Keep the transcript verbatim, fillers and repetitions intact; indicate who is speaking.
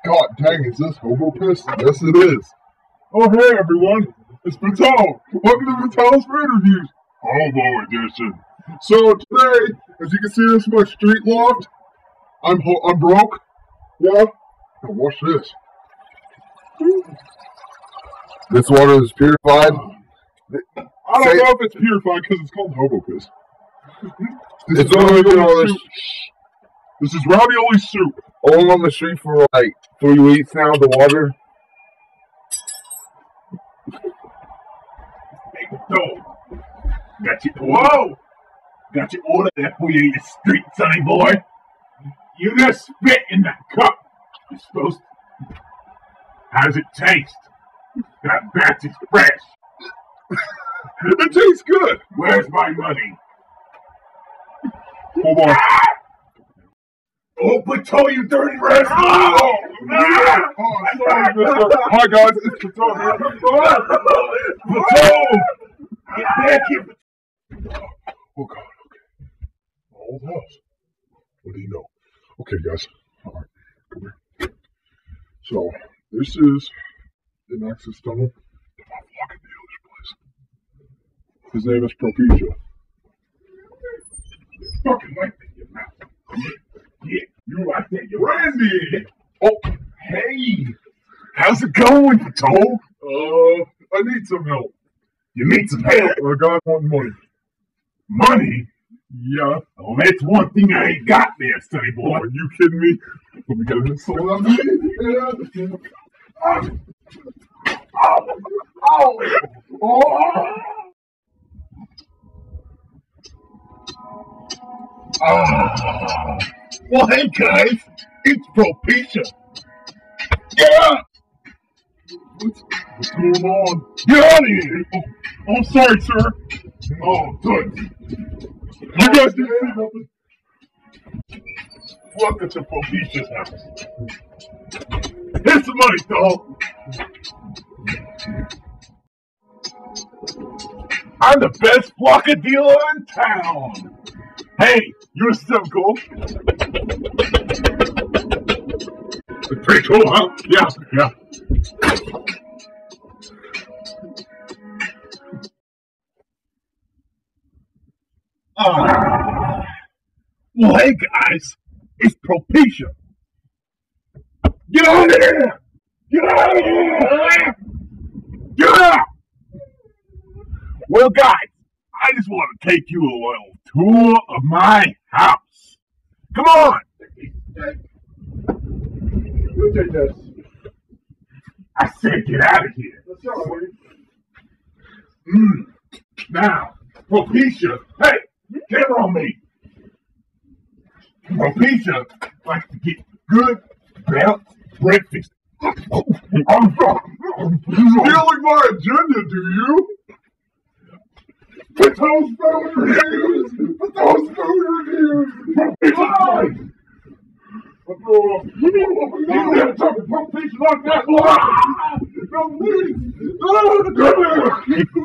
Speaker 1: God dang, is this Hobo piss? Yes, it is. Oh, hey, everyone. It's Potoe. Welcome to Potoe's Food Reviews, Hobo Edition. So today, as you can see, this is my street loft. I'm ho I'm broke. Yeah. Now watch this. This water is purified. I don't Say, know if it's purified because it's called Hobo piss. This it's is ravioli soup. This is ravioli soup. Only on the street for like three weeks now. The water.
Speaker 2: Hey, Potoe. Got you. Whoa! Got your order there for you in the street, sonny boy. You just spit in the cup. You're supposed to. How does it taste? That batch is fresh.
Speaker 1: It tastes good.
Speaker 2: Where's my money?
Speaker 1: Hold on. Ah!
Speaker 2: Oh, Potoe, you dirty rascal! Oh,
Speaker 1: ah! Oh, sorry, mister. Hi, guys. It's Potoe here.
Speaker 2: Potoe! Get back here.
Speaker 1: Oh, God. Okay. My old house. What do you know? Okay, guys. All right. Come here. So, this is an access tunnel to my fucking dealer's place. His name is Propecia.
Speaker 2: Fucking like that in your mouth. Yeah, you like that. You're
Speaker 1: Randy!
Speaker 2: Oh, hey! How's it going, Potoe?
Speaker 1: Uh, I need some help.
Speaker 2: You need some help?
Speaker 1: I got one money.
Speaker 2: Money?
Speaker 1: Yeah.
Speaker 2: Oh, that's one thing I ain't got there, sonny boy.
Speaker 1: Are you kidding me? Let me get this soul out of me. Oh! Oh! Oh!
Speaker 2: Ah. Well, hey guys, it's Propecia. Yeah.
Speaker 1: What's, what's going on?
Speaker 2: Get out of here!
Speaker 1: Oh, I'm sorry, sir.
Speaker 2: Oh, good.
Speaker 1: You guys didn't see nothing.
Speaker 2: Welcome to Propecia's house. Here's some money, dog. I'm the best blocker dealer in town. Hey, you're so cool. It's pretty cool, huh? Yeah, yeah. Ah. Well, hey guys, it's Propecia. Get out of here! Get out of here! Get out! Well, guys, I just want to take you a little tour of my house. Come on!
Speaker 1: You take this.
Speaker 2: I said get out of here.
Speaker 1: Let's go.
Speaker 2: Mm. Now, Propecia, hey, camera on me. Propecia likes to get good, balanced breakfast. I'm
Speaker 1: stealing my agenda, do you? Potoe's Food Reviews! Potoe's Food Reviews!
Speaker 2: Propecia! You never talk to Propecia like that, boy!
Speaker 1: No, please!